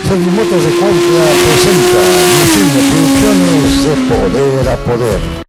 Servimotos de Cuautla presenta Micine Producciones de Poder a Poder.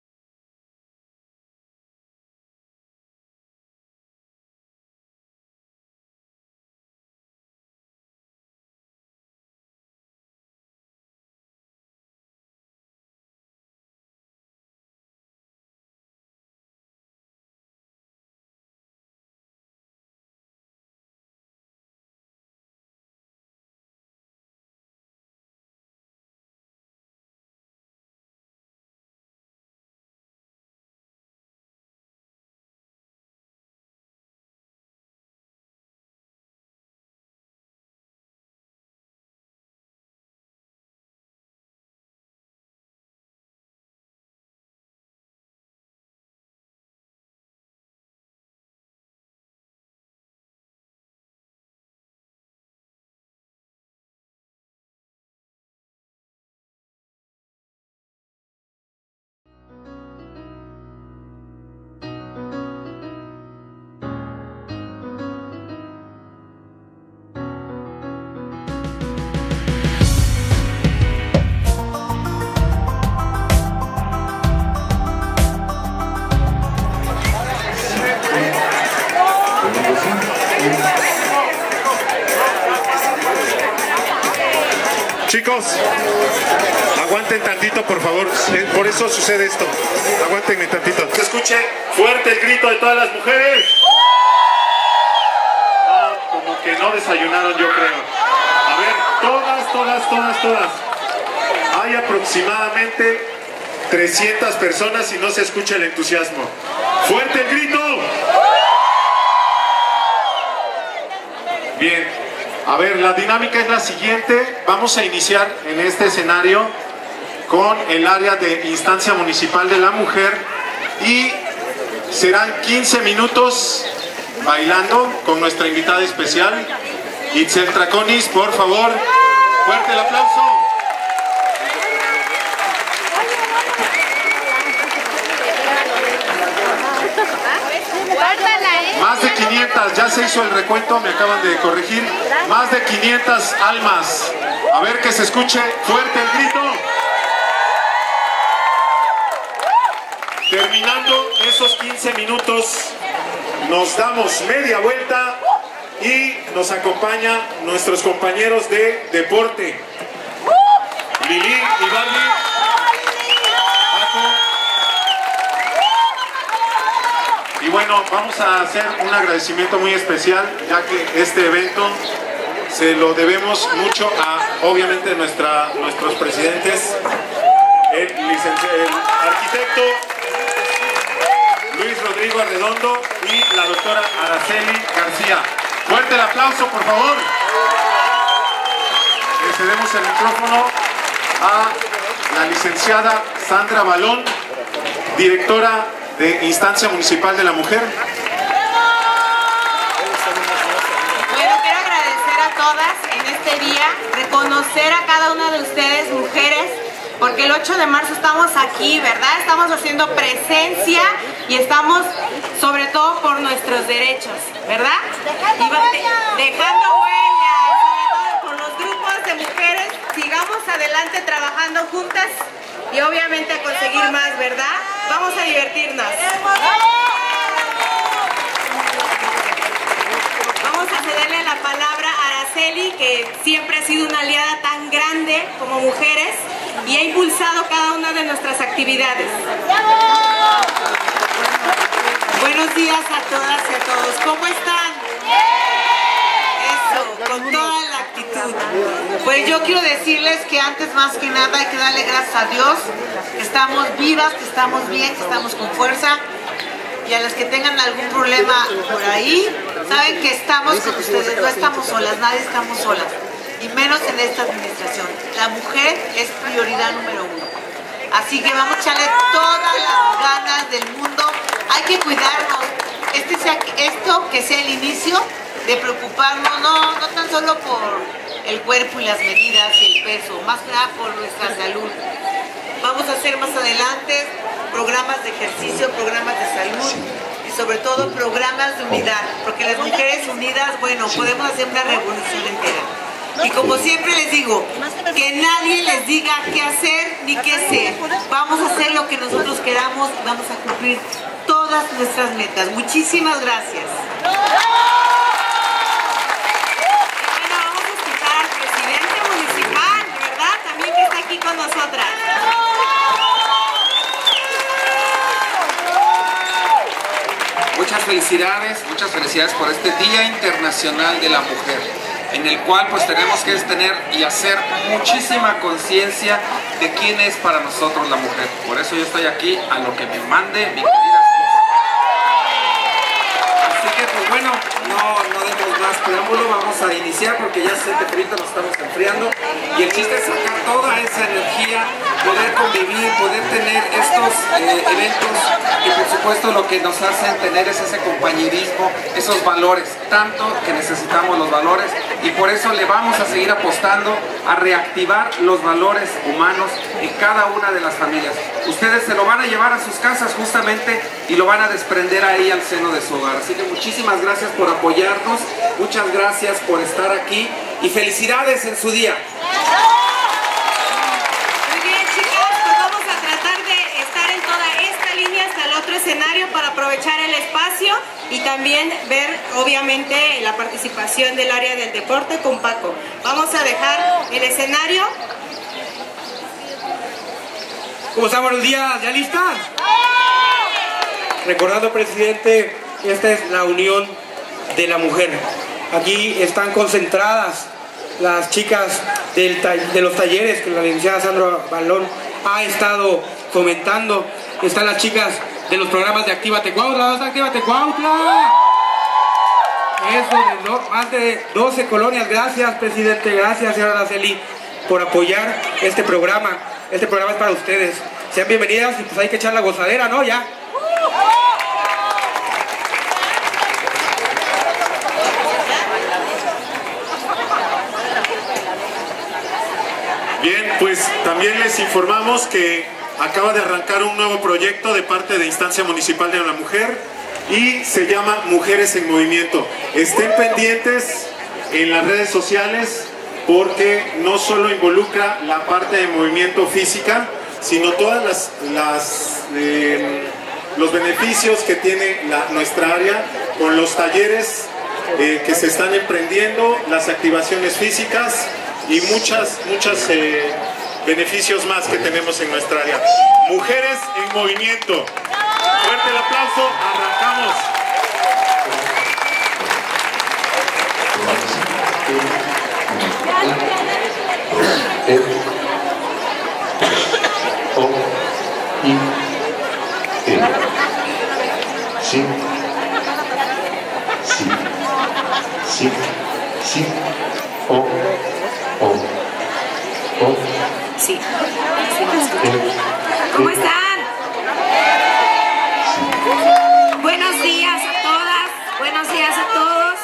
Chicos, aguanten tantito, por favor. Por eso sucede esto. Aguanten tantito. Que escuche fuerte el grito de todas las mujeres. Ah, como que no desayunaron, yo creo. A ver, todas. Hay aproximadamente 300 personas y no se escucha el entusiasmo. ¡Fuerte el grito! Bien. A ver, la dinámica es la siguiente. Vamos a iniciar en este escenario con el área de instancia municipal de la mujer y serán 15 minutos bailando con nuestra invitada especial, Itzel Traconis, por favor. Fuerte el aplauso. Más de 500, ya se hizo el recuento, me acaban de corregir. Más de 500 almas. A ver, que se escuche fuerte el grito. Terminando esos 15 minutos, nos damos media vuelta y nos acompañan nuestros compañeros de deporte. Lili, Ivani, Paco. Y bueno, vamos a hacer un agradecimiento muy especial, ya que este evento se lo debemos mucho a, obviamente, nuestros presidentes, el arquitecto Luis Rodrigo Arredondo y la doctora Araceli García. Fuerte el aplauso, por favor. Le cedemos el micrófono a la licenciada Sandra Balón, directora de Instancia Municipal de la Mujer. Bueno, quiero agradecer a todas en este día, reconocer a cada una de ustedes, mujeres, porque el 8 de marzo estamos aquí, ¿verdad? Estamos haciendo presencia y estamos sobre todo por nuestros derechos, ¿verdad? Dejando huellas, sobre todo con los grupos de mujeres, sigamos adelante trabajando juntas y obviamente a conseguir más, ¿verdad? Vamos a divertirnos. Vamos a cederle la palabra a Araceli, que siempre ha sido una aliada tan grande como mujeres y ha impulsado cada una de nuestras actividades. Buenos días a todas y a todos. ¿Cómo están? Eso, con toda la actitud. Pues yo quiero decirles que antes, más que nada, hay que darle gracias a Dios, que estamos vivas, que estamos bien, que estamos con fuerza. Y a las que tengan algún problema por ahí, saben que estamos con ustedes, no estamos solas, nadie estamos solas. Y menos en esta administración. La mujer es prioridad número 1. Así que vamos a echarle todas las ganas del mundo. Hay que cuidarnos. Esto que sea el inicio de preocuparnos, no tan solo por el cuerpo y las medidas y el peso, más que nada por nuestra salud. Vamos a hacer más adelante programas de ejercicio, programas de salud y sobre todo programas de unidad, porque las mujeres unidas, bueno, podemos hacer una revolución entera. Y como siempre les digo, que nadie les diga qué hacer ni qué ser. Vamos a hacer lo que nosotros queramos y vamos a cumplir todas nuestras metas. Muchísimas gracias. Bueno, vamos a escuchar al presidente municipal, ¿verdad? También que está aquí con nosotras. Muchas felicidades por este Día Internacional de la Mujer, en el cual pues tenemos que tener y hacer muchísima conciencia de quién es para nosotros la mujer. Por eso yo estoy aquí a lo que me mande mi querida esposa. Así que pues bueno, no demos más preámbulo, vamos a iniciar porque ya sé que ahorita nos estamos enfriando y el chiste es sacar toda esa energía, poder convivir, poder tener estos eventos que por supuesto lo que nos hacen tener es ese compañerismo, esos valores, tanto que necesitamos los valores y por eso le vamos a seguir apostando a reactivar los valores humanos en cada una de las familias. Ustedes se lo van a llevar a sus casas justamente y lo van a desprender ahí al seno de su hogar. Así que muchísimas gracias por apoyarnos, muchas gracias por estar aquí y felicidades en su día. Hasta el otro escenario para aprovechar el espacio y también ver obviamente la participación del área del deporte con Paco. Vamos a dejar el escenario. ¿Cómo están? Buenos días, ¿ya listas? Recordando, presidente, esta es la unión de la mujer. Aquí están concentradas las chicas de los talleres que la licenciada Sandra Balón ha estado fomentando. Están las chicas de los programas de Actívate Cuautla, Actívate Cuautla. Eso, más de 12 colonias. Gracias, presidente, gracias, señora Araceli, por apoyar este programa. Este programa es para ustedes. Sean bienvenidas y pues hay que echar la gozadera, ¿no? Ya. Bien, pues también les informamos que acaba de arrancar un nuevo proyecto de parte de Instancia Municipal de la Mujer y se llama Mujeres en Movimiento. Estén pendientes en las redes sociales porque no solo involucra la parte de movimiento física, sino todas los beneficios que tiene nuestra área con los talleres que se están emprendiendo, las activaciones físicas y muchas beneficios más que tenemos en nuestra área. Mujeres en Movimiento. Fuerte el aplauso, arrancamos. Sí, sí, sí, sí, Sí. ¿Cómo están? Buenos días a todas, buenos días a todos.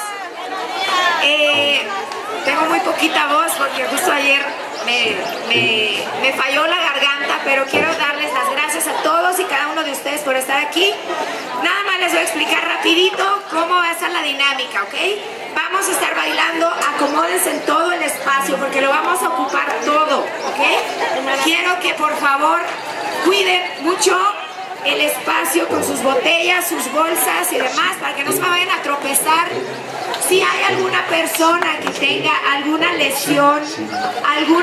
Tengo muy poquita voz porque justo ayer me falló la garganta, pero quiero darles las gracias a todos y cada uno de ustedes por estar aquí. Nada más les voy a explicar rapidito cómo va a estar la dinámica, ¿ok? Vamos a estar bailando, acomódense en todo el espacio porque lo vamos a ocupar todo, ¿ok? Quiero que por favor cuiden mucho el espacio con sus botellas, sus bolsas y demás para que no se vayan a tropezar. Si hay alguna persona que tenga alguna lesión, algún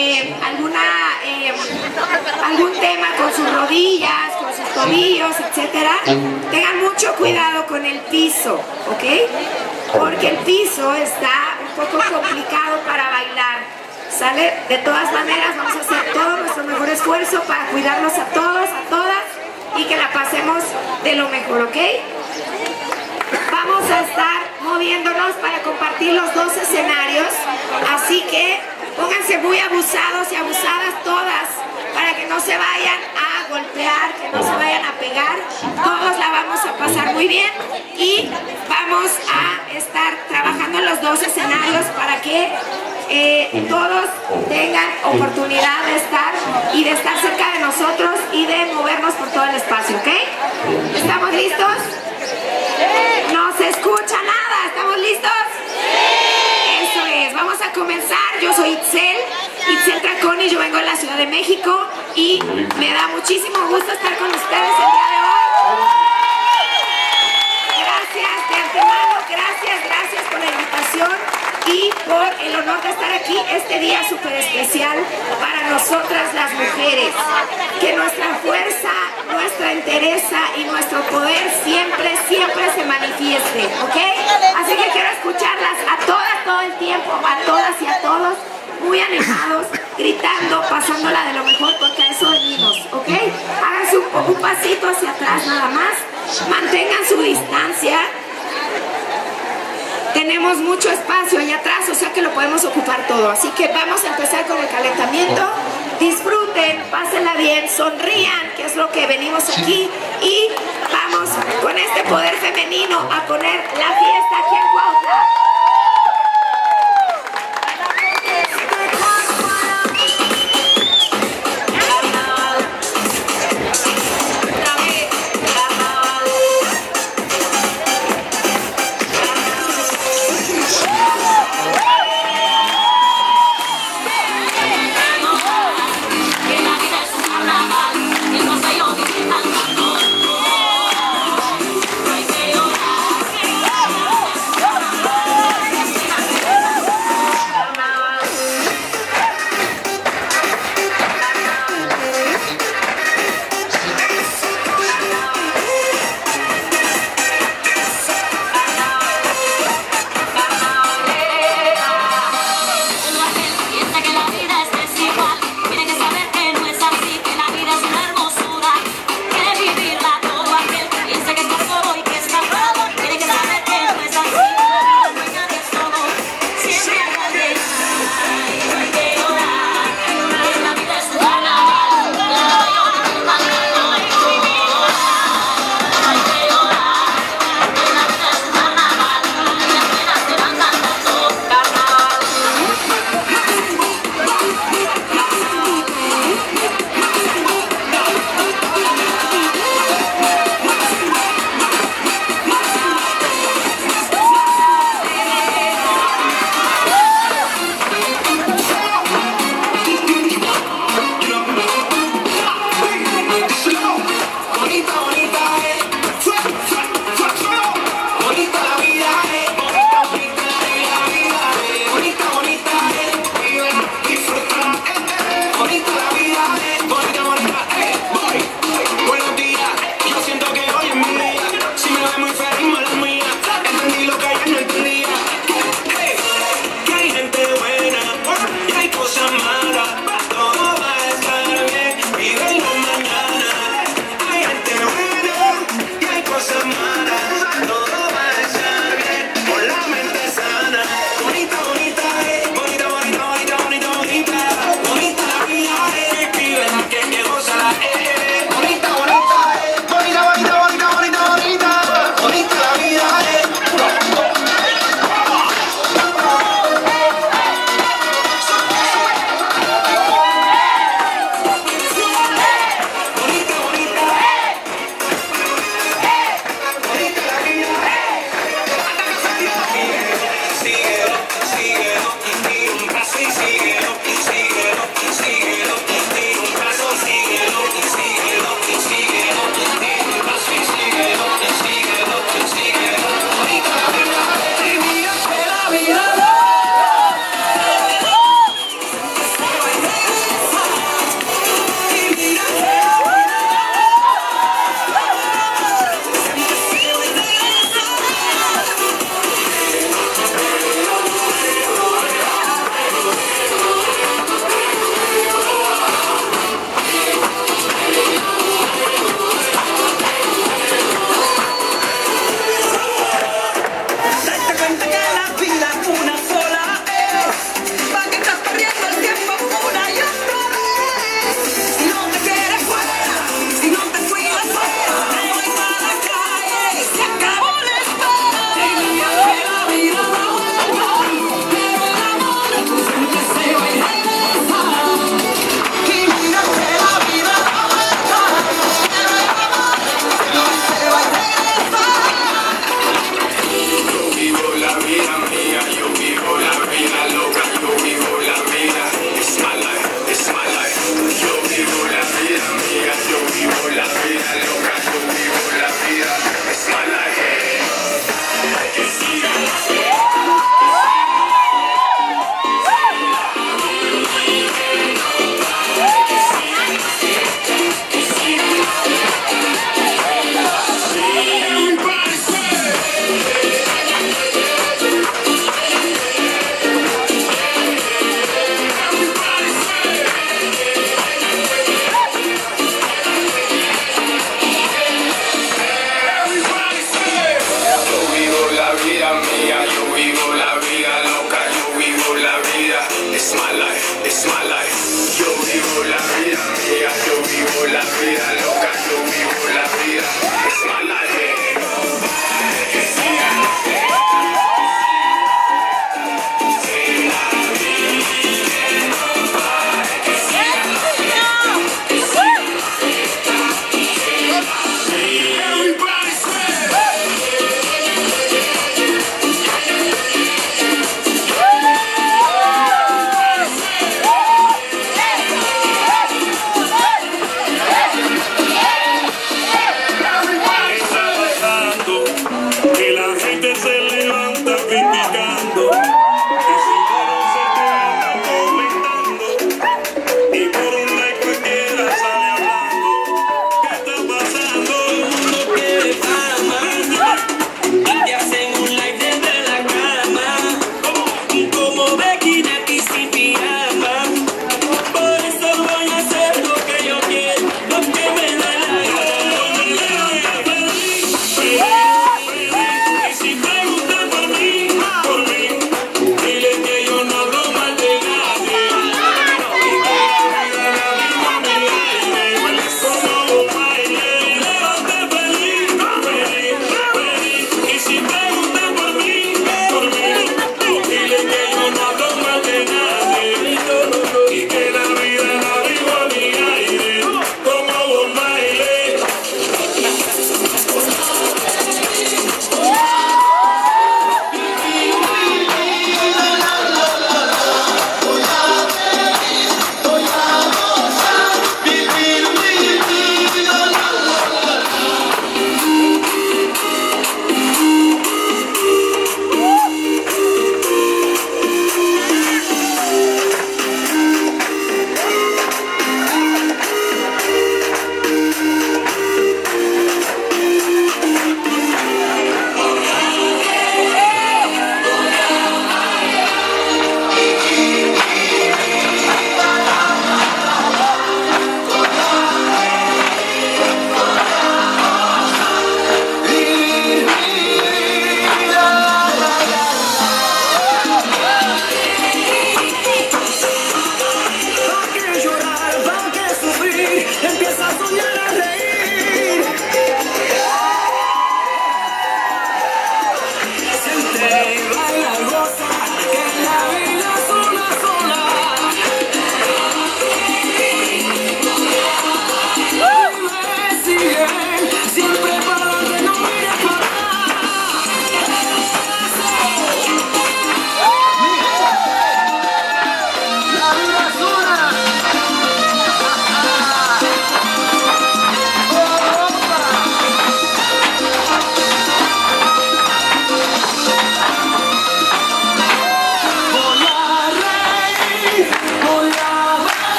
tema con sus rodillas, con sus tobillos, etcétera, tengan mucho cuidado con el piso, ¿ok? Porque el piso está un poco complicado para bailar, ¿sale? De todas maneras vamos a hacer todo nuestro mejor esfuerzo para cuidarnos a todos, a todas y que la pasemos de lo mejor, ¿ok? Vamos a estar moviéndonos para compartir los dos escenarios, así que pónganse muy abusados y abusadas todas para que no se vayan a golpear, que no se vayan a pegar. Todos la vamos a pasar muy bien y vamos a estar trabajando en los dos escenarios para que todos tengan oportunidad de estar y de estar cerca de nosotros y de movernos por todo el espacio, ¿ok? ¿Estamos listos? No se escucha nada, ¿estamos listos? Eso es, vamos a a comenzar. Yo soy Itzel Traconi, yo vengo de la Ciudad de México y me da muchísimo gusto estar con ustedes el día de hoy. Gracias de antemano, gracias por la invitación y por el honor de estar aquí este día súper especial para nosotras las mujeres. Que nuestra fuerza, nuestra entereza y nuestro poder siempre se manifieste, ¿ok? Así que quiero escucharlas a todas, todo el tiempo, a todas y a todos, muy animados, gritando, pasándola de lo mejor, porque a eso venimos, ¿ok? Háganse un pasito hacia atrás nada más, mantengan su distancia. Tenemos mucho espacio allá atrás, o sea que lo podemos ocupar todo. Así que vamos a empezar con el calentamiento. Disfruten, pásenla bien, sonrían, que es lo que venimos aquí. Y vamos con este poder femenino a poner la fiesta aquí en Cuautla.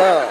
Rosita.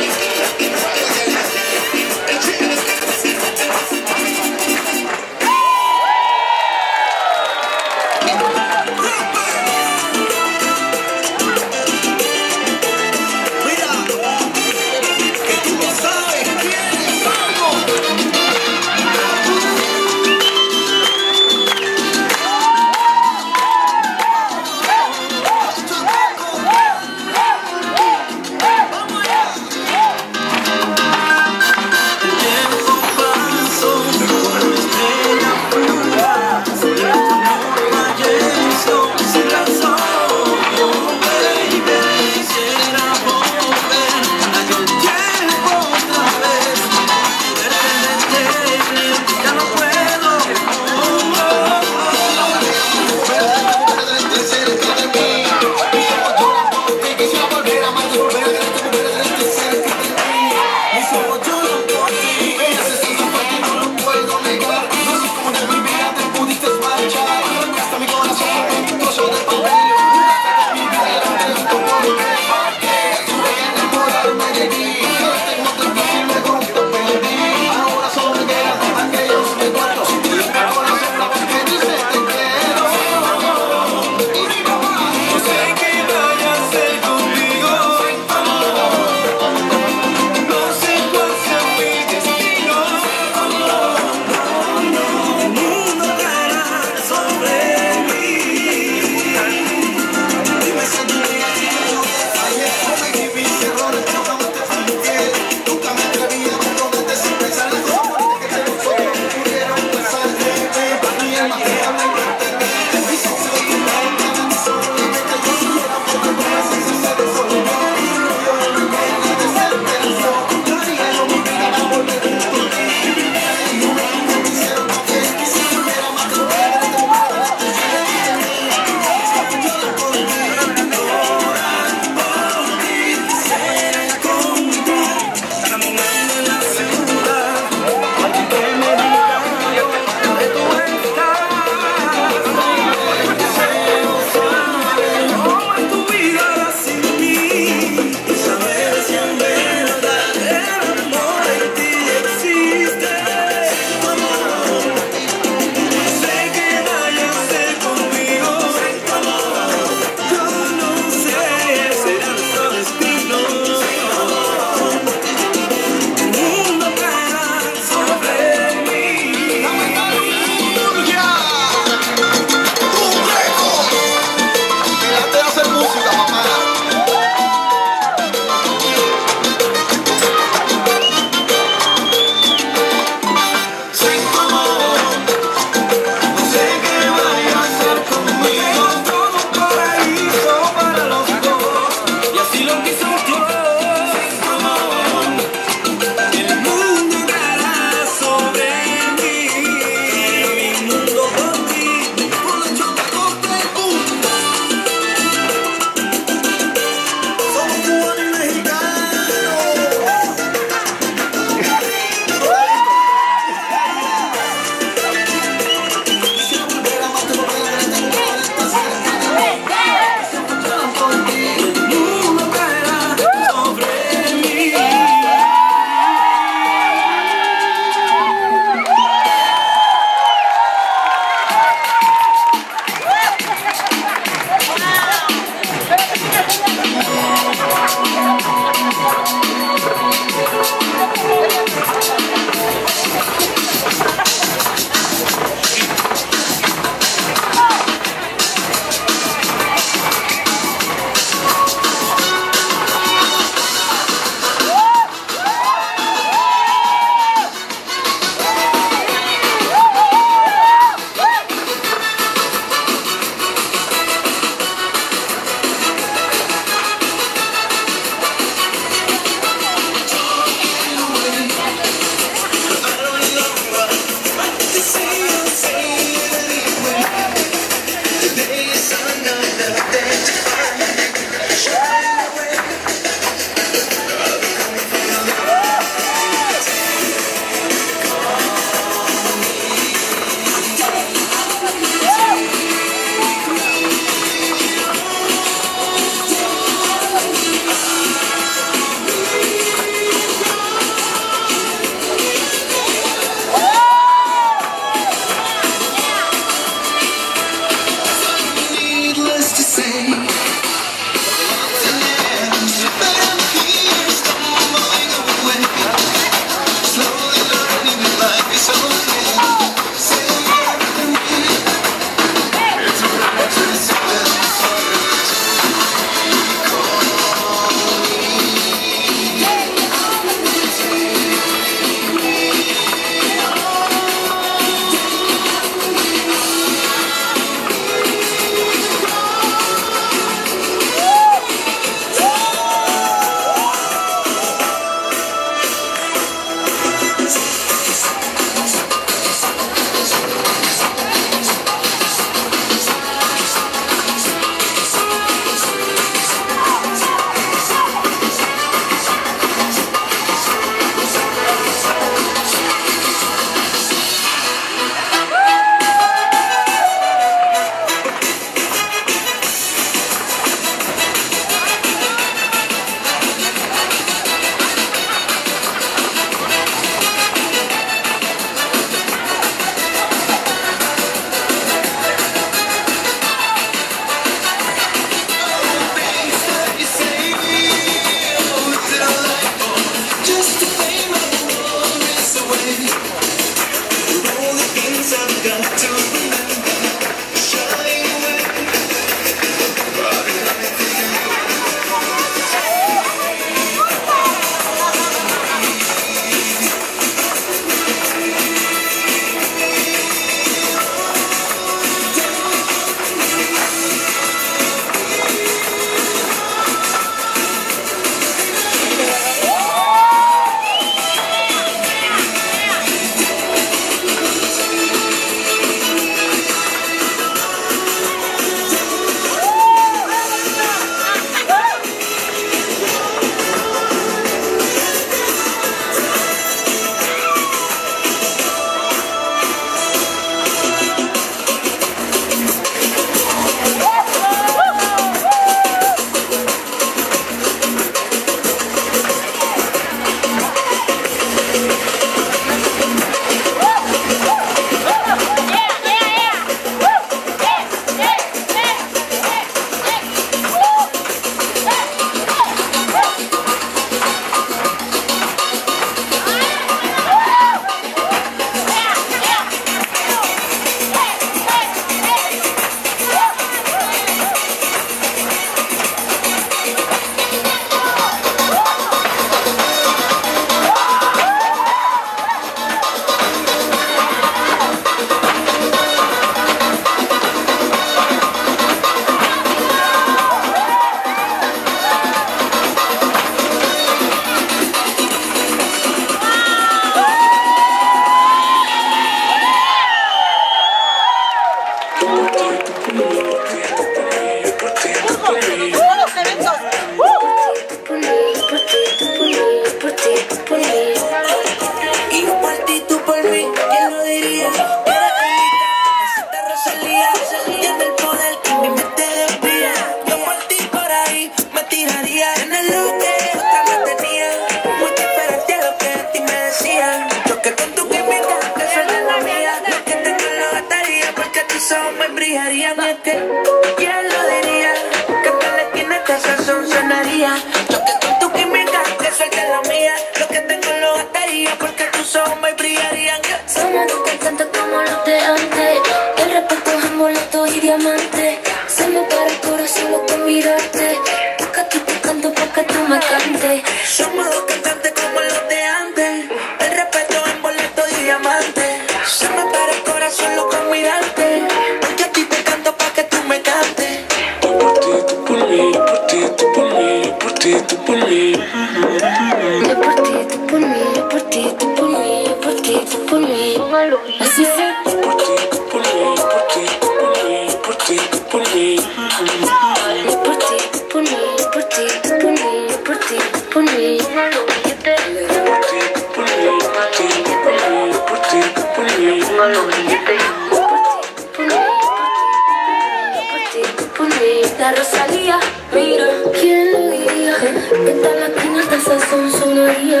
La Rosalía, mira, ¿quién lo diría? Que tal la quinata sonaría,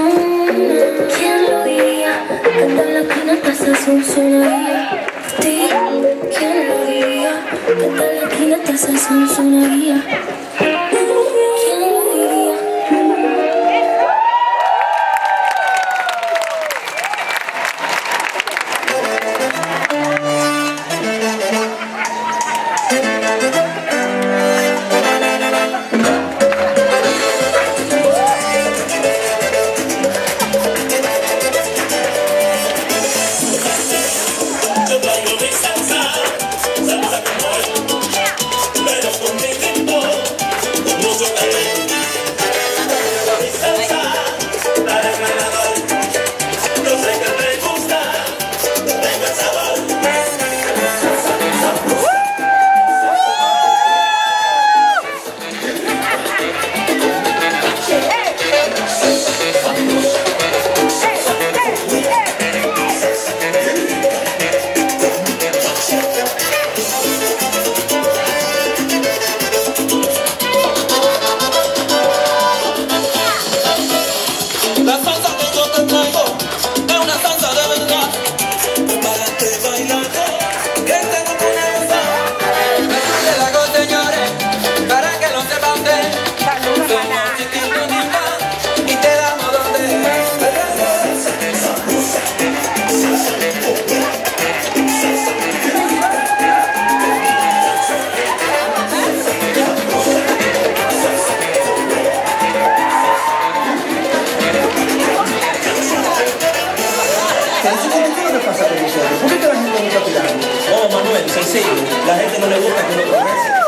¿quién lo diría? Que tal la quinata sonaría? ¿Quién lo diría? Que tal la quinata sonaría? ¿Quién lo diría? No, Manuel, sencillo. La gente no le gusta que uno progrese.